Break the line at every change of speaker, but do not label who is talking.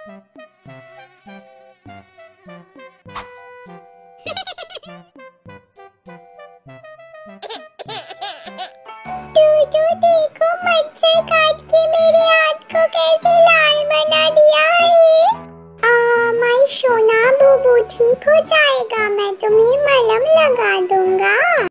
टूटू देखो, मच्छर काट के मेरे हाथ को कैसे लाल बना दिया है। माय सोना बूबू, ठीक हो जाएगा, मैं तुम्हें मलहम लगा दूंगा।